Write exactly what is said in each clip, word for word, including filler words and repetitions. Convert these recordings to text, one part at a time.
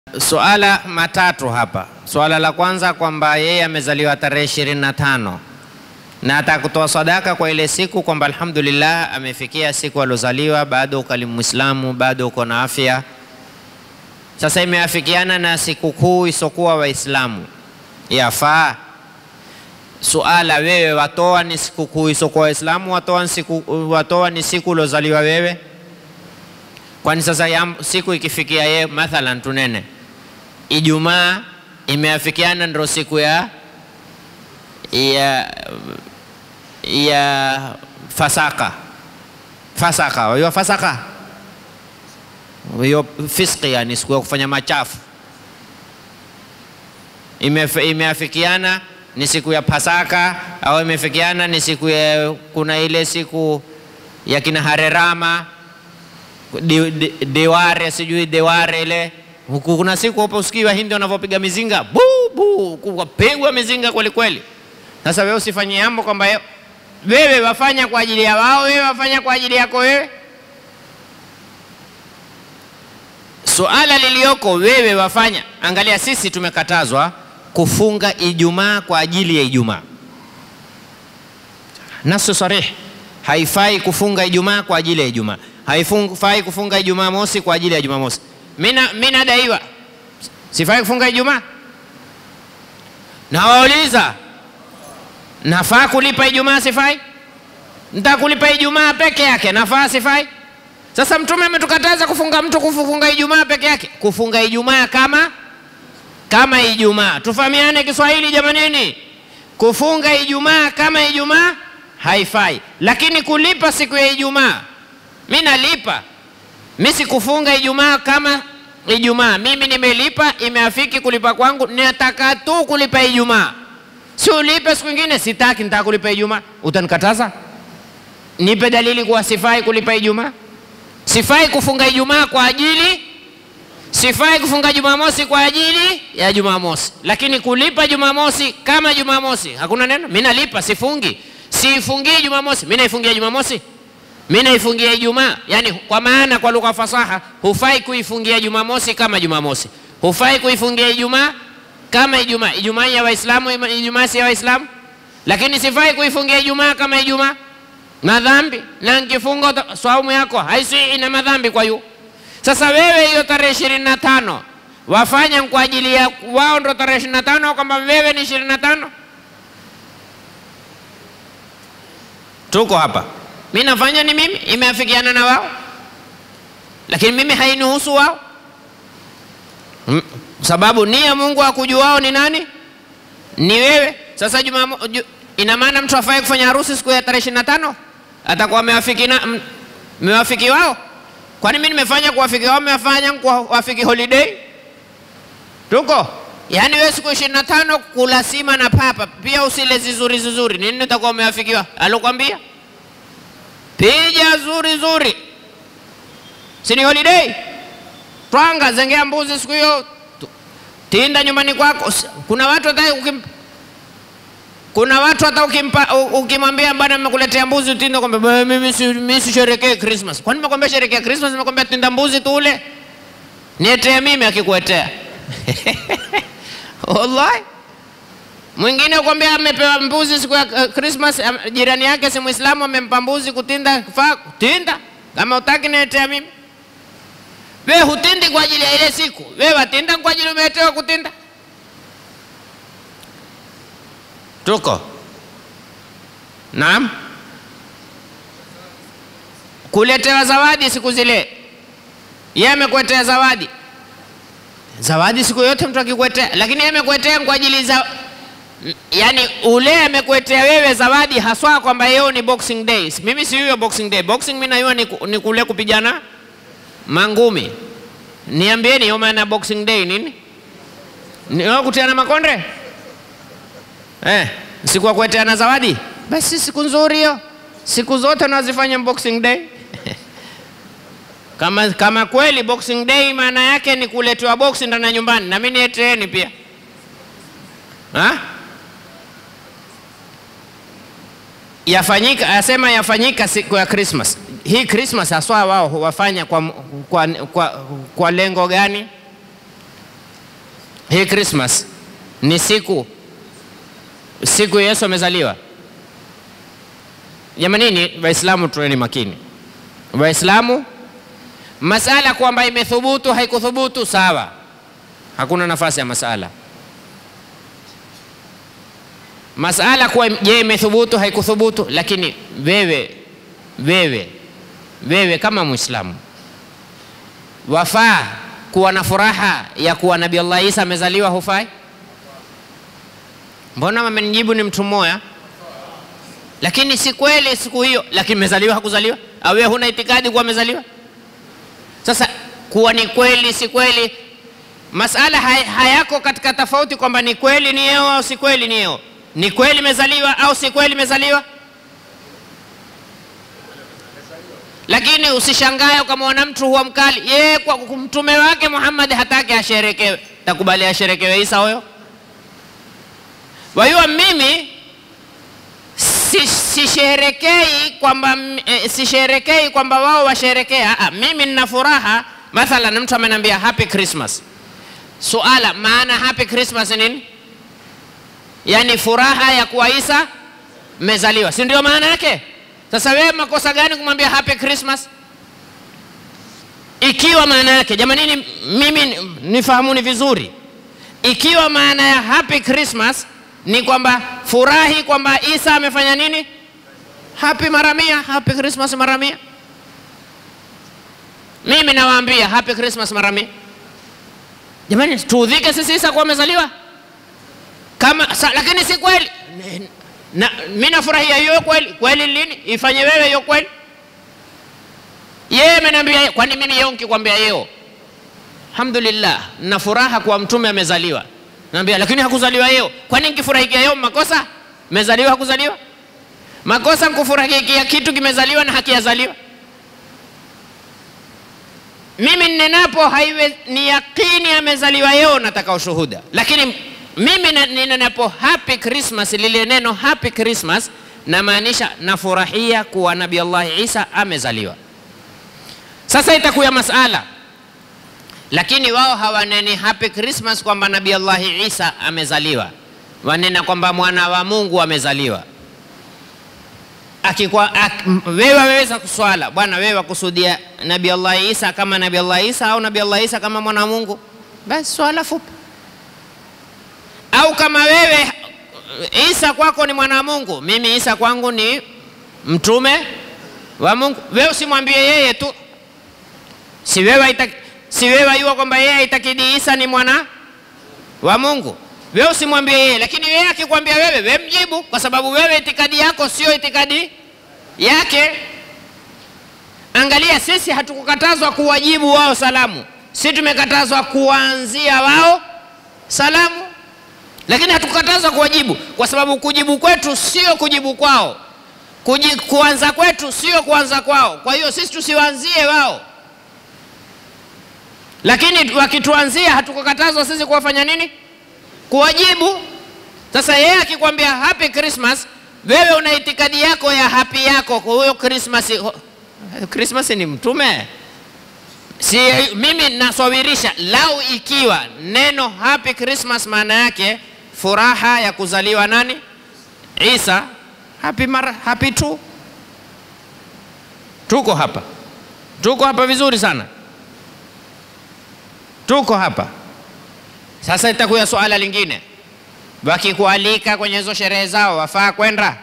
Suala matatu hapa. Suala la kwanza kwamba yeye amezaliwa tarehe ishirini na tano na atakutoa sadaka kwa ile siku, kwamba alhamdulillah amefikia siku alozaliwa, bado ukali Muislamu, bado uko na afya. Sasa imeafikiana na siku kuu isokuwa Waislamu, yafaa? Suala, wewe watoa ni siku kuu isokuwa Waislamu, watoa ni siku, watoa ni siku ulozaliwa wewe? Kwani sasa ya siku ikifikia yeye, mathalan tunene Ijumaa imeafikiana ndio siku ya ya ya fasaka fasaka wao fasaka wao fiski, yani siku ya kufanya machafu, imeafikiana ni siku ya Pasaka, au imefikiana ni siku ya, kuna ile siku ya kina Harerama Di, di, deware sijui deware ile huku, kuna siku hapo usikii Wahindi wanavyopiga mizinga bu bu, kupigwa mizinga kweli kweli. Sasa wewe usifanye jambo kwamba wewe wafanya kwa ajili ya wao, wewe wafanya kwa ajili yako wewe. Suala lilioko wewe wafanya. Angalia, sisi tumekatazwa kufunga Ijumaa kwa ajili ya Ijumaa. Nasu sarih, haifai kufunga Ijumaa kwa ajili ya Ijumaa. Haifai kufunga Ijumaa mosi kwa ajili ya Jumamosi. Mina mina daiwa sifai kufunga Ijumaa. Na wauliza, nafaa kulipa Ijumaa sifai? Nitakulipa Ijumaa peke yake, nafaa sifai? Sasa Mtume ametukataza kufunga mtu kufunga Ijumaa peke yake. Kufunga Ijumaa kama kama Ijumaa. Tufahamiane Kiswahili jamanini. Kufunga Ijumaa kama Ijumaa haifai. Lakini kulipa siku ya Ijumaa, mimi nalipa. Mimi sikufunga Ijumaa kama Ijumaa. Mimi nimelipa, imeafiki kulipa kwangu, nataka tu kulipa Ijumaa. Si ulipe siku nyingine, sitaki, nitaka kulipa Ijumaa. Utanikataza? Nipe dalili kuwa sifai kulipa Ijumaa. Sifai kufunga Ijumaa kwa ajili, sifai kufunga Jumamosi kwa ajili ya Jumamosi. Lakini kulipa Jumamosi kama Jumamosi, hakuna neno. Mimi nalipa, sifungi. Sifungi Jumamosi, mimi naifungia Jumamosi. Mimi naifungia Ijumaa, yani kwa maana kwa lugha fasaha, hufai kuifungia Jumamosi kama Jumamosi. Hufai kuifungia Ijumaa kama Ijumaa. Ijumaa ya Waislamu, Ijumaa si ya Waislamu. Lakini sifai kuifungia Ijumaa kama Ijumaa. Madhambi, na nikifunga saumu yako haisi ina madhambi kwa hiyo. Sasa wewe hiyo tarehe ishirini na tano wafanya kwa ajili ya wao, ndo tarehe ishirini na tano kama wewe ni ishirini na tano. Tuko hapa. Mimi nafanya ni mimi, imeafikiana na wao. Lakini mimi hainihusu wao. Hmm. Sababu nia Mungu akujuao ni nani? Ni wewe. Sasa Jumaa, ina maana mtu afai kufanya harusi siku ya tarehe ishirini na tano? Atakuwa amewafiki na mmewafiki wao? Kwani mimi nimefanya kuwafiki wao, nimefanya kuwafiki holiday? Tuko. Yaani wewe siku ishirini na tano kula sima na papa, pia usile zizuri zizuri. Nini utakuwa umewafikiwa? Alokuambia? Pija zuri zuri. Sini holiday. Twanga zengea mbuzi siku hiyo. Tinda nyumbani kwako. Kuna watu hata ukim Kuna watu hata ukimpa ukimwambia bwana nimekuletea mbuzi utinda, kwamba mimi si mimi sisherekee Christmas. Kwani nimekwambia sherekea Christmas? Nimekwambia tinda mbuzi tu ule. Nietee mimi akikuetea. Wallahi. Mwingine ukwambia amepewa mbuzi siku ya uh, Christmas, um, jirani yake si Muislamu amempa mbuzi kutinda, fa tinda. Kama utaki niletea mimi. Wewe hutindi kwa ajili ya ile siku. Wewe watinda kwa ajili umetewa kutinda. Tuko. Naam. Kuletewa zawadi siku zile. Yeye amekuletea zawadi. Zawadi siku yote mtu akikuletea, lakini yeye amekuletea kwa ajili za, yani ule amekuletea wewe zawadi haswa kwamba yeye ni Boxing Day. Mimi si hiyo Boxing Day. Boxing mimi najua ni, ni kule kupigana mangumi. Niambieni hiyo maana Boxing Day nini? Ni kutiana makonde? Eh, siku ya kuleteana zawadi. Basi siku nzuri hiyo. Siku zote tunazifanya Boxing Day. Kama kama kweli Boxing Day maana yake ni kuletewa boxing ndani ya nyumbani, na mimi nieteeni pia. Ha? Yafanyika, asema yafanyika siku ya Christmas. Hii Christmas haswa wao wafanya kwa, kwa, kwa, kwa lengo gani? hii Christmas ni siku siku Yesu amezaliwa. Jamanini Waislamu tuweni makini. Waislamu, masala kwamba imethubutu haikuthubutu sawa, hakuna nafasi ya masala. Masala kwa je imethubutu haikuthubutu, lakini wewe wewe wewe kama Muislamu wafaa kuwa na furaha ya kuwa Nabii Allah Isa amezaliwa, hufai? Mbona mmenijibu ni mtu mmoja? Lakini si kweli siku hiyo, lakini mezaliwa hakuzaliwa? Au wewe huna itikadi kuwa amezaliwa? Sasa kuwa ni kweli si kweli, masala hay, hayako katika tofauti kwamba ni kweli ni yeo au si kweli ni yeo. Ni kweli mezaliwa au si kweli mezaliwa? Lakini usishangae ukamwona mtu huwa mkali, yeye kwa mtume wake Muhammad hataki asherekewe, takubali asherekewe Isa huyo? Wajua mimi sisherekei si kwamba e, sisherekei kwamba wao washerekea. Ah, mimi nina furaha. Mathalan mtu amenambia happy Christmas. Suala, maana happy Christmas nini? Yani furaha ya kuwa Isa mezaliwa, si ndio maana yake? Sasa wewe makosa gani kumwambia happy Christmas ikiwa maana yake, jamani mimi nifahamuni vizuri, ikiwa maana ya happy Christmas ni kwamba furahi kwamba Isa amefanya nini? Happy mara mia, happy Christmas mara mia. Mimi nawaambia happy Christmas mara mia. Jamani tuudhike sisi Isa kwa amezaliwa? Kama sa, lakini si kweli. Na mimi nafurahia hiyo kweli. Kweli lini? Ifanye wewe hiyo kweli. Yeye ameniambia, kwani mimi yeye nikikwambia yeye alhamdulillah na furaha kwa mtume amezaliwa. Naambia lakini hakuzaliwa yeye. Kwani nikifurahikia yeye makosa? Mezaliwa hakuzaliwa? Makosa nikufurahikia kitu kimezaliwa na hakijazaliwa. Mimi ninenapo haiwe ni yakini amezaliwa yeye, nataka ushuhuda. Lakini mimi ninenapo happy Christmas, lile neno happy Christmas na maanisha nafurahia kuwa Nabii Allah Isa amezaliwa. Sasa itakuwa masala, lakini wao hawaneni happy Christmas kwamba Nabii Allah Isa amezaliwa, wanena kwamba mwana wa Mungu amezaliwa. Akikuwa ak, wewe waweza kuswala, bwana wewe wakusudia Nabii Allah Isa kama Nabii Allah Isa au Nabii Allah Isa kama mwana wa Mungu, basi swala fupi. Au kama wewe Isa kwako ni mwana wa Mungu, mimi Isa kwangu ni mtume wa Mungu, wewe usimwambie yeye tu. Si wewe itaki, si wewe yua kwamba yeye itakidi Isa ni mwana wa Mungu, wewe usimwambie yeye. Lakini yeye akikwambia wewe, wewe mjibu, kwa sababu wewe itikadi yako sio itikadi yake. Angalia, sisi hatukukatazwa kuwajibu wao salamu, sisi tumekatazwa kuanzia wao salamu, lakini hatukukatazwa kuwajibu, kwa sababu kujibu kwetu sio kujibu kwao, Kuji, kuanza kwetu sio kuanza kwao. Kwa hiyo sisi tusiwaanzie wao, lakini wakituanzia hatukukatazwa sisi kuwafanya nini? Kuwajibu. Sasa yeye akikwambia happy Christmas, wewe una itikadi yako ya happy yako kwa huyo Christmas. Christmas ni mtume. Si mimi nasawirisha, lau ikiwa neno happy Christmas maana yake furaha ya kuzaliwa nani? Isa. Happy mara, happy tu. Tuko hapa. Tuko hapa vizuri sana. Tuko hapa. Sasa itakuwa swala lingine. Wakikualika kwenye hizo sherehe zao wafaa kwenda?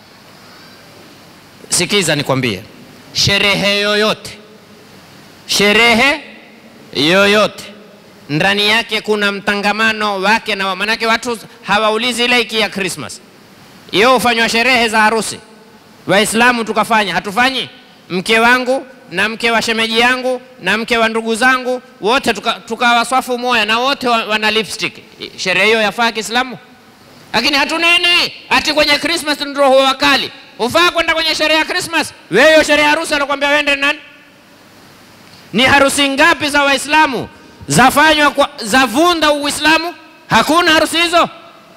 Sikiza nikwambie. Sherehe yoyote. Sherehe yoyote ndani yake kuna mtangamano wake na manake watu hawaulizi ile iki ya Christmas. Iyo ufanywa sherehe za harusi. Waislamu tukafanya, hatufanyi? Mke wangu na mke wa shemeji yangu na mke wa ndugu zangu wote tukawa swafu moja na wote wana lipstick. Sherehe hiyo yafaa Kiislamu? Lakini hatuneni ati kwenye Christmas ndio huwa wakali. Ufaa kwenda kwenye sherehe ya Christmas? Wewe sherehe ya harusi anakuambia wende nani? Ni harusi ngapi za Waislamu zafanywa kwa zavunda Uislamu? Hakuna harusi hizo.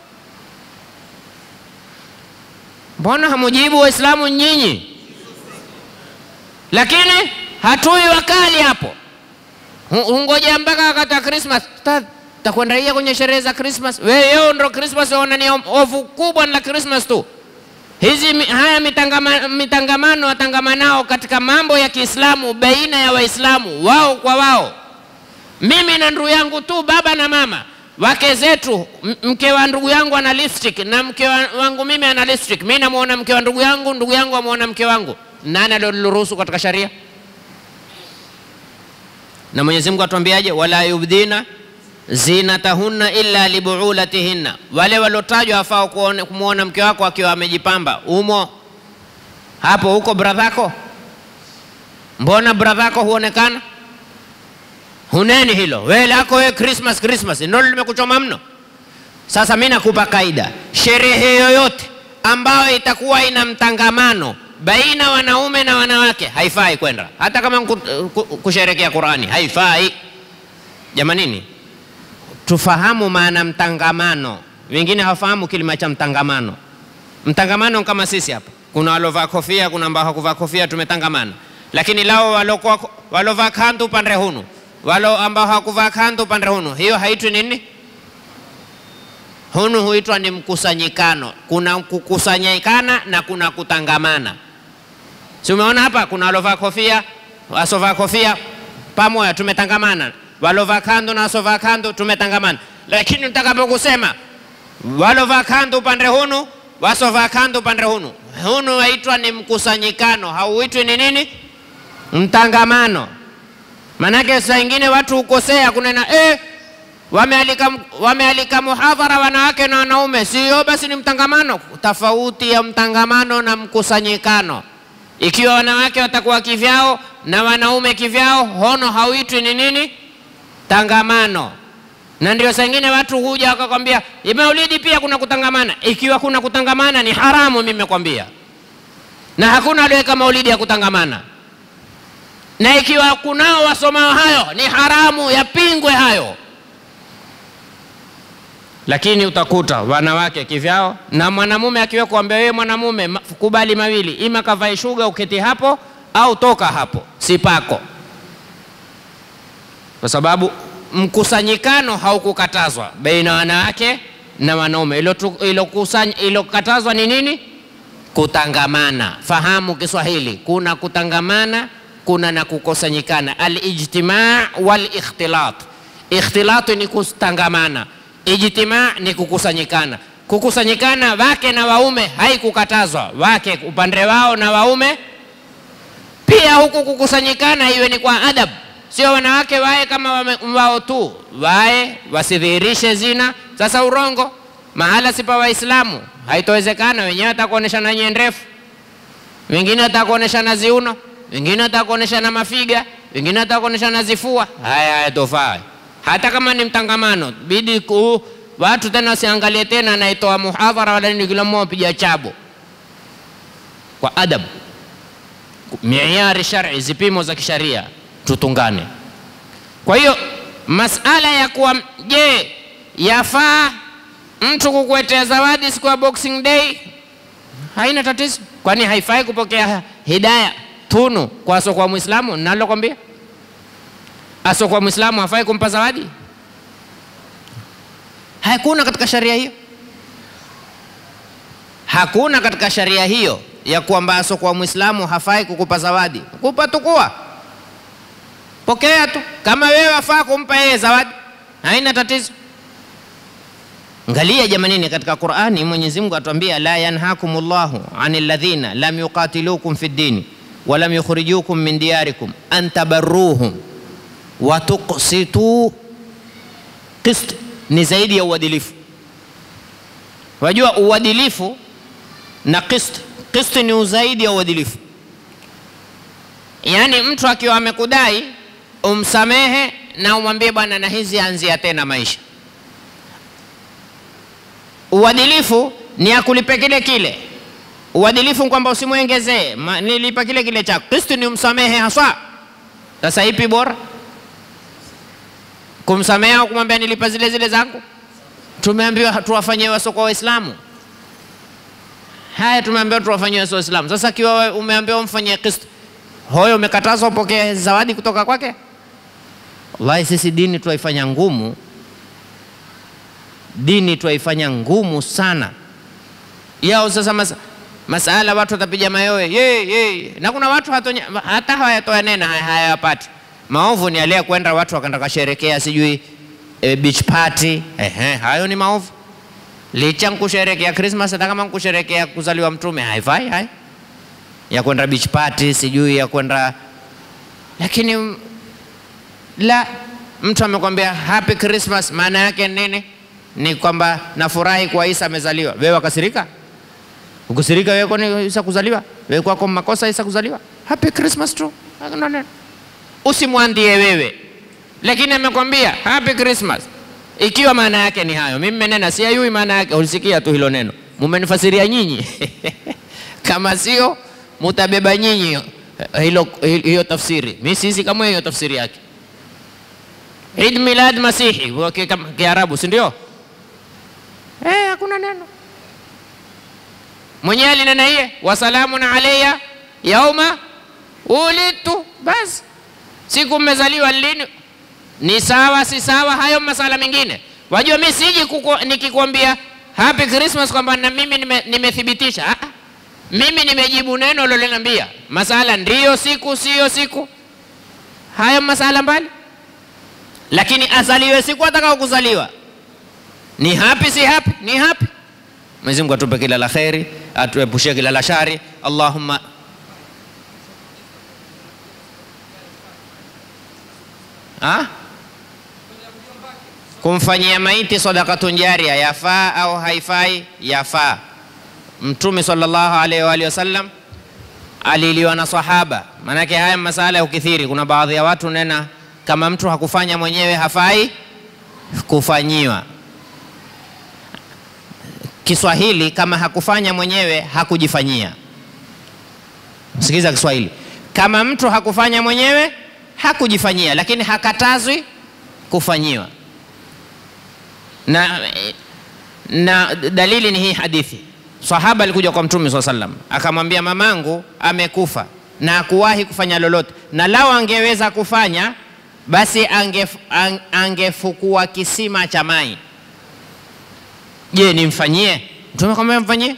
Mbona hamujibu Waislamu nyinyi? Lakini hatui wakali hapo. Ungoja mpaka wakati wa Christmas. takwenda kwenye sherehe za Christmas. Wewe ndio Christmas waona ni ovu kubwa la Christmas tu. Hizi haya mitangama, mitangamano watangamanao katika mambo ya Kiislamu baina ya Waislamu wao kwa wao. Mimi na ndugu yangu tu, baba na mama, wake zetu, mke wa ndugu yangu ana lipstick na mke wangu mimi ana lipstick. Mimi namuona mke wa ndugu yangu, ndugu yangu amuona mke wangu. Nani aliruhusu katika sharia? Na Mwenyezi Mungu atuambiaje? Wala yubdina zinatahunna illa libuulatihinna. Wale walotajwa hafao kumuona mke wako akiwa amejipamba. Umo hapo huko bradhako? Mbona bradhako huonekana? Huneni hilo. Wewe lako wewe Christmas Christmas ndio limekuchoma mno. Sasa mimi nakupa kaida. Sherehe yoyote ambayo itakuwa ina mtangamano baina wanaume na wanawake haifai kwenda. Hata kama kusherehekea Qur'ani haifai. Jamanini, tufahamu maana mtangamano. Wengine hawafahamu kilima cha mtangamano. Mtangamano kama sisi hapa. Kuna walovaa kofia, kuna ambao hakuvaa kofia, tumetangamana. Lakini lao walokuwa walovaa kanzu pande hunu, walo ambao hakuvaa kanzu pande hunu, hiyo haitwi nini? Hunu huitwa ni mkusanyikano. Kuna kukusanyikana na kuna kutangamana. Si umeona hapa kuna walovaa kofia, wasovaa kofia pamoja tumetangamana. Walovaa kanzu na wasovaa kanzu tumetangamana. Lakini utakapokusema walovaa kanzu upande hunu, wasovaa kanzu upande hunu, hunu waitwa ni mkusanyikano, hauitwi ni nini? Mtangamano. Manake saa nyingine watu ukosea kunena eh wamealika wamealika muhadhara wanawake na wanaume, sio basi ni mtangamano. Tofauti ya mtangamano na mkusanyikano. Ikiwa wanawake watakuwa kivyao na wanaume kivyao, hono hauitwi ni nini? Tangamano. Na ndio saa nyingine watu huja wakakwambia Maulidi pia kuna kutangamana. Ikiwa kuna kutangamana ni haramu, mimi nimekwambia. Na hakuna aliyeweka Maulidi ya kutangamana. Na ikiwa kunao wasomao hayo ni haramu, yapingwe hayo. Lakini utakuta wanawake kivyao na mwanamume akiwa kuambia wewe mwanamume kubali mawili, ima kavae shuga uketi hapo au toka hapo, sipako. Kwa sababu mkusanyikano haukukatazwa baina wanawake na wanaume. Ilo ilo kusanya ilo katazwa ni nini? Kutangamana. Fahamu Kiswahili, kuna kutangamana, kuna na kukusanyikana. Al-ijtima' wal-ikhtilat. Ikhtilat ni kutangamana, ijtima' ni kukusanyikana. Kukusanyikana wake na waume haikukatazwa, wake upande wao na waume pia. Huku kukusanyikana iwe ni kwa adab, sio wanawake wae kama wao tu, wae wasidhihirishe zina. Sasa urongo mahala sipa Waislamu haitowezekana. Wenyewe atakuonesha na nyendefu, wengine atakuonesha na ziuno, wengine atakuonesha na mafiga, wengine atakuonesha na zifua. Haya hayatofai. Hata kama ni mtangamano, bidi ku watu tena wasiangalie tena anaitoa muhadhara wala nini, kila mmoja piga chabo kwa adab. Miayari shar'i, zipimo za kisharia tutungane. Kwa hiyo masala ya kuwa je yafaa mtu kukuletea zawadi siku ya Boxing Day, haina tatizo. Kwani haifai kupokea hidayah tunu kwa aso kwa Muislamu? Nalo kwambia aso kwa Muislamu hafai kumpa zawadi? Hakuna katika sharia hiyo. Hakuna katika sharia hiyo ya kwamba aso kwa Muislamu hafai kukupa zawadi. Kupa tukua, pokea tu. Kama wewe wafaa kumpa yeye zawadi, haina tatizo. Angalia jamanini, katika Qur'ani Mwenyezi Mungu atuambia la yanhakumullahu anil ladhina lam yuqatilukum fid din wa lam yukhrijukum min diyarikum an tabarruhum wa tuqsitu. Qist ni zaidi ya uadilifu. Wajua uadilifu na qist, qist ni zaidi ya uadilifu. Yani mtu akiwa amekudai umsamehe na umwambie bwana na hizi anzia tena maisha. Uadilifu ni akulipe kile kile. Uadilifu kwamba usimuongezee, nilipa kile kile chako. Kristo ni umsamehe haswa. Sasa ipi bora? Kumsamehe au kumwambia nilipa zile zile zangu? Tumeambiwa tuwafanyie waso kwa Waislamu. Haya tumeambiwa tuwafanyie waso Waislamu. Sasa kiwa umeambiwa umfanyie Kristo, hoyo umekatazwa upokee zawadi kutoka kwake? Wallahi sisi dini tuwaifanya ngumu Dini tuaifanya ngumu sana yao. Sasa mas, masala watu watapiga mayowe ye, ye. Na kuna watu hatonya, hata hawayatoa nena hayapati. Maovu ni alea kwenda watu wakanda kasherekea sijui e, beach party. Ehe, hayo ni maovu. Licha kusherekea Christmas, hata kama kusherekea kuzaliwa mtume haifai hai. Ya kwenda beach party sijui ya kwenda, lakini la, mtu amekwambia happy Christmas, maana yake nini? Ni kwamba nafurahi kwa Isa amezaliwa. Wewe wakasirika? Ukasirika wewe kwani Isa kuzaliwa? Wewe kwako makosa Isa kuzaliwa? Happy Christmas tu. Usimwandie wewe. Lakini amekwambia happy Christmas. Ikiwa maana yake ni hayo. Mimi menena si hayui maana yake, ulisikia tu hilo neno. Mumenifasiria nyinyi. Kama sio mutabeba nyinyi hilo hiyo tafsiri. Mimi sisi kama hiyo tafsiri yake. Eid Milad Masihi kwa Kiarabu, si ndio? Eh, hakuna neno. Mwenyewe alinena yeye, wasalamun alayya yauma ulitu, basi. Siku mmezaliwa lini? Ni sawa si sawa, hayo masala mengine. Wajua mimi siji nikikwambia happy Christmas kwamba na mimi nimethibitisha. Nime mimi nimejibu neno loleniambia. Masala ndiyo siku sio siku. Hayo masala mbali. Lakini azaliwe siku atakao kuzaliwa. Ni happy si happy? Ni happy. Mwenyezi Mungu atupe kila la khairi, atuepushie kila la shari. Allahumma Ah? Kumfanyia maiti sadaqatun jariya yafaa au haifai? Yafaa. Mtume sallallahu alaihi wa alihi wasallam aliliwa na sahaba. Manake haya masala ya ukithiri, kuna baadhi ya watu nena kama mtu hakufanya mwenyewe hafai kufanyiwa. Kiswahili, kama hakufanya mwenyewe hakujifanyia. Sikiza Kiswahili. Kama mtu hakufanya mwenyewe hakujifanyia, lakini hakatazwi kufanyiwa. Na, na dalili ni hii hadithi. Sahaba alikuja kwa Mtume swalla sallam akamwambia, mamangu amekufa na hakuwahi kufanya lolote, na lao angeweza kufanya basi angef, ang, angefukua kisima cha mai. Je, nimfanyie? Mtume akamwambia mfanyie.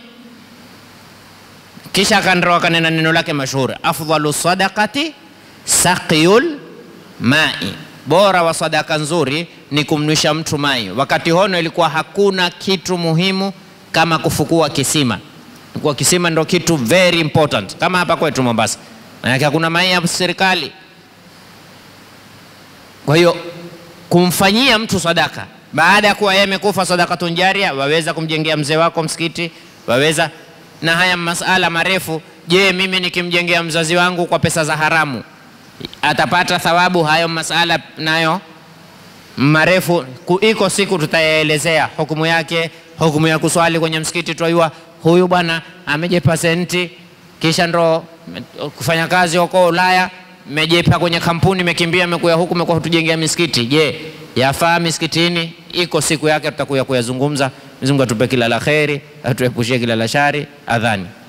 Kisha akanroa kanena neno lake mashuhuri, afdalu sadaqati saqiyul mai, bora wa sadaka nzuri ni kumnwisha mtu mai. Wakati hono ilikuwa hakuna kitu muhimu kama kufukua kisima. Kwa kisima ndo kitu very important, kama hapa kwetu Mombasa, maana hakuna mai ya serikali. Kwa hiyo kumfanyia mtu sadaka baada ya kuwa yeye amekufa, sadaqatun jariya, waweza kumjengea mzee wako msikiti, waweza. Na haya masala marefu. Je, mimi nikimjengea mzazi wangu kwa pesa za haramu atapata thawabu? Hayo masala nayo marefu, iko siku tutayaelezea hukumu yake. Hukumu ya kuswali kwenye msikiti, tuayua huyu bwana amejepa senti kisha ndo kufanya kazi huko Ulaya, mejepa kwenye kampuni, mekimbia mekuya huku, mekuwa hutujengea misikiti. Je, yafaa misikitini? Iko siku yake tutakuya kuyazungumza. Mwenyezi Mungu atupe kila la kheri, atuepushie kila la shari. Adhani.